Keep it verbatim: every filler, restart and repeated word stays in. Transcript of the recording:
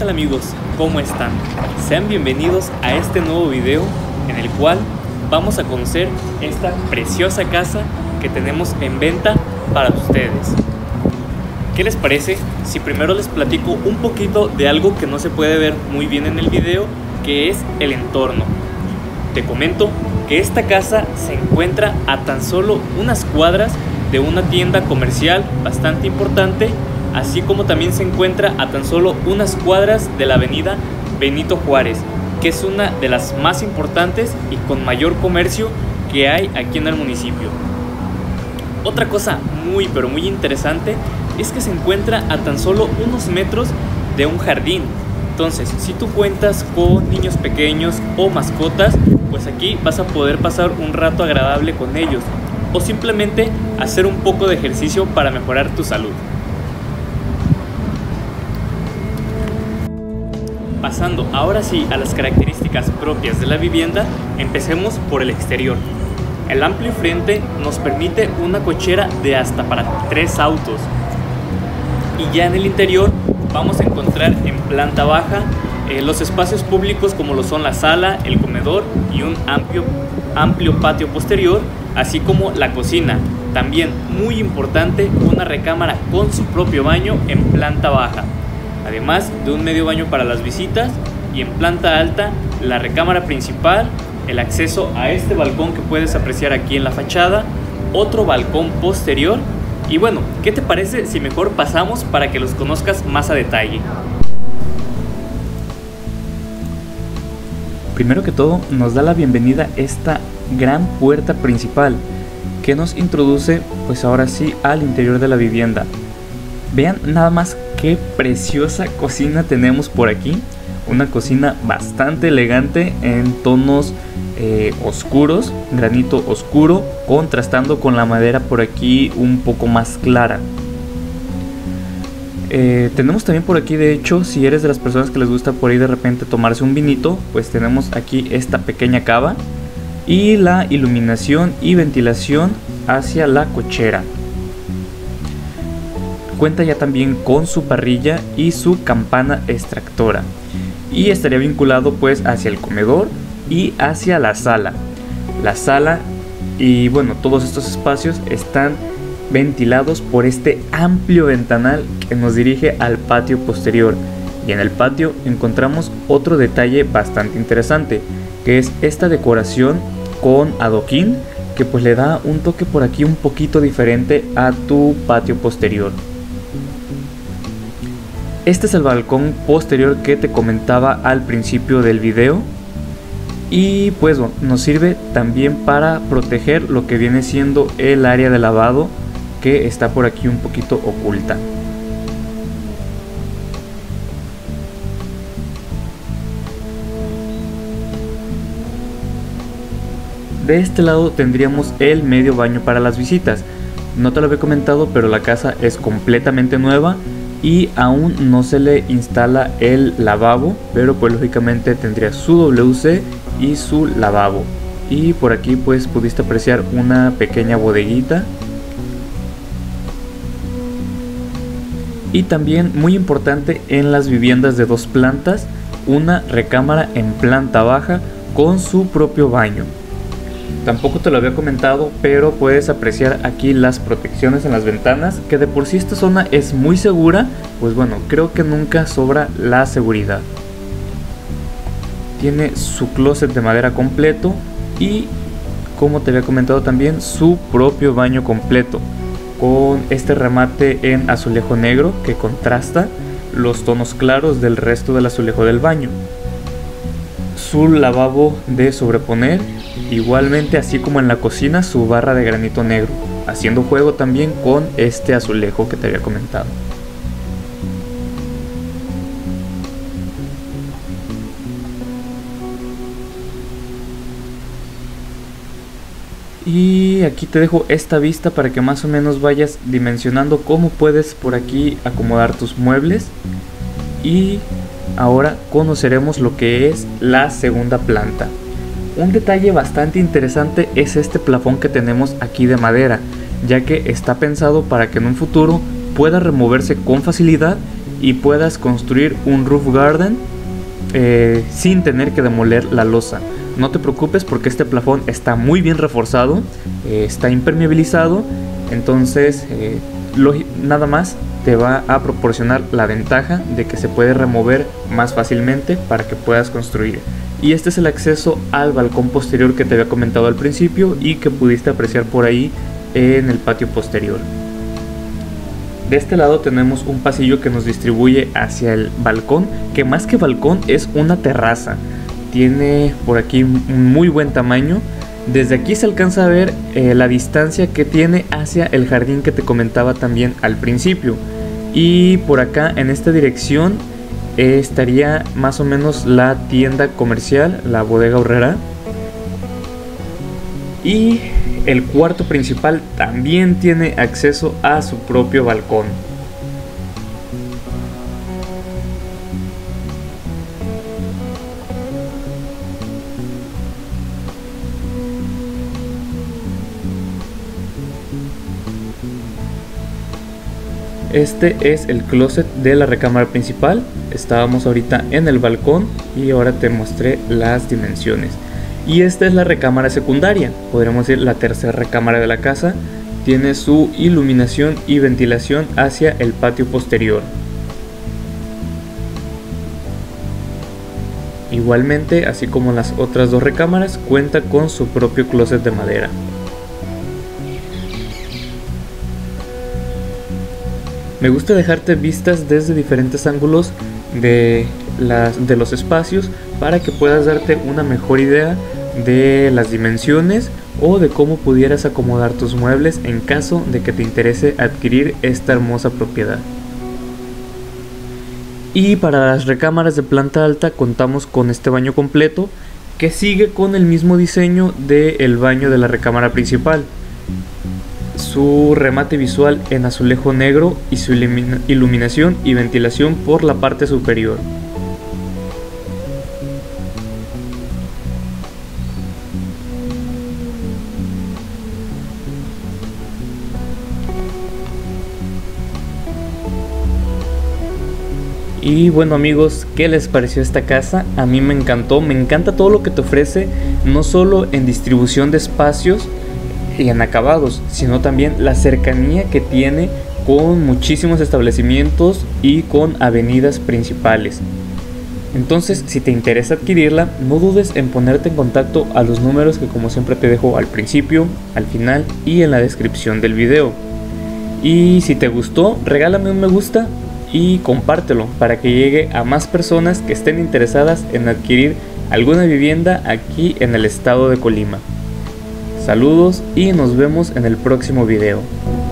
tal amigos? ¿Cómo están? Sean bienvenidos a este nuevo video en el cual vamos a conocer esta preciosa casa que tenemos en venta para ustedes. ¿Qué les parece si primero les platico un poquito de algo que no se puede ver muy bien en el video, que es el entorno? Te comento que esta casa se encuentra a tan solo unas cuadras de una tienda comercial bastante importante, así como también se encuentra a tan solo unas cuadras de la avenida Benito Juárez, que es una de las más importantes y con mayor comercio que hay aquí en el municipio. Otra cosa muy pero muy interesante es que se encuentra a tan solo unos metros de un jardín. Entonces, si tú cuentas con niños pequeños o mascotas, pues aquí vas a poder pasar un rato agradable con ellos, o simplemente hacer un poco de ejercicio para mejorar tu salud. Pasando ahora sí a las características propias de la vivienda, empecemos por el exterior. El amplio frente nos permite una cochera de hasta para tres autos. Y ya en el interior vamos a encontrar en planta baja eh, los espacios públicos como lo son la sala, el comedor y un amplio, amplio patio posterior, así como la cocina. También muy importante, una recámara con su propio baño en planta baja, además de un medio baño para las visitas, y en planta alta la recámara principal, el acceso a este balcón que puedes apreciar aquí en la fachada, otro balcón posterior. Y bueno, ¿qué te parece si mejor pasamos para que los conozcas más a detalle? Primero que todo, nos da la bienvenida esta gran puerta principal que nos introduce pues ahora sí al interior de la vivienda. Vean nada más qué preciosa cocina tenemos por aquí. Una cocina bastante elegante en tonos eh, oscuros, granito oscuro, contrastando con la madera por aquí un poco más clara. Eh, tenemos también por aquí, de hecho, si eres de las personas que les gusta por ahí de repente tomarse un vinito, pues tenemos aquí esta pequeña cava y la iluminación y ventilación hacia la cochera. Cuenta ya también con su parrilla y su campana extractora, y estaría vinculado pues hacia el comedor y hacia la sala. La sala y bueno, todos estos espacios están ventilados por este amplio ventanal que nos dirige al patio posterior. Y en el patio encontramos otro detalle bastante interesante, que es esta decoración con adoquín, que pues le da un toque por aquí un poquito diferente a tu patio posterior. Este es el balcón posterior que te comentaba al principio del video, y pues bueno, nos sirve también para proteger lo que viene siendo el área de lavado, que está por aquí un poquito oculta. De este lado tendríamos el medio baño para las visitas. No te lo había comentado, pero la casa es completamente nueva y aún no se le instala el lavabo, pero pues lógicamente tendría su W C y su lavabo. Y por aquí pues pudiste apreciar una pequeña bodeguita. Y también muy importante en las viviendas de dos plantas, una recámara en planta baja con su propio baño. Tampoco te lo había comentado, pero puedes apreciar aquí las protecciones en las ventanas, que de por sí esta zona es muy segura, pues bueno, creo que nunca sobra la seguridad. Tiene su closet de madera completo y, como te había comentado también, su propio baño completo, con este remate en azulejo negro que contrasta los tonos claros del resto del azulejo del baño. Su lavabo de sobreponer, igualmente así como en la cocina su barra de granito negro, haciendo juego también con este azulejo que te había comentado. Y aquí te dejo esta vista para que más o menos vayas dimensionando cómo puedes por aquí acomodar tus muebles. Y ahora conoceremos lo que es la segunda planta. Un detalle bastante interesante es este plafón que tenemos aquí de madera, ya que está pensado para que en un futuro pueda removerse con facilidad y puedas construir un roof garden eh, sin tener que demoler la losa. No te preocupes porque este plafón está muy bien reforzado, eh, está impermeabilizado, entonces eh, lo, nada más te va a proporcionar la ventaja de que se puede remover más fácilmente para que puedas construir. Y este es el acceso al balcón posterior que te había comentado al principio y que pudiste apreciar por ahí en el patio posterior. De este lado tenemos un pasillo que nos distribuye hacia el balcón, que más que balcón es una terraza. Tiene por aquí un muy buen tamaño. Desde aquí se alcanza a ver eh, la distancia que tiene hacia el jardín que te comentaba también al principio. Y por acá en esta dirección eh, estaría más o menos la tienda comercial, la bodega Aurrera. Y el cuarto principal también tiene acceso a su propio balcón. Este es el closet de la recámara principal. Estábamos ahorita en el balcón y ahora te mostré las dimensiones. Y esta es la recámara secundaria, podríamos decir la tercera recámara de la casa. Tiene su iluminación y ventilación hacia el patio posterior. Igualmente, así como las otras dos recámaras, cuenta con su propio closet de madera. Me gusta dejarte vistas desde diferentes ángulos de, las, de los espacios para que puedas darte una mejor idea de las dimensiones o de cómo pudieras acomodar tus muebles en caso de que te interese adquirir esta hermosa propiedad. Y para las recámaras de planta alta contamos con este baño completo que sigue con el mismo diseño del baño de la recámara principal. Su remate visual en azulejo negro y su iluminación y ventilación por la parte superior. Y bueno amigos, ¿qué les pareció esta casa? A mí me encantó, me encanta todo lo que te ofrece, no solo en distribución de espacios y en acabados, sino también la cercanía que tiene con muchísimos establecimientos y con avenidas principales. Entonces, si te interesa adquirirla, no dudes en ponerte en contacto a los números que como siempre te dejo al principio, al final y en la descripción del video. Y si te gustó, regálame un me gusta y compártelo para que llegue a más personas que estén interesadas en adquirir alguna vivienda aquí en el estado de Colima. Saludos y nos vemos en el próximo video.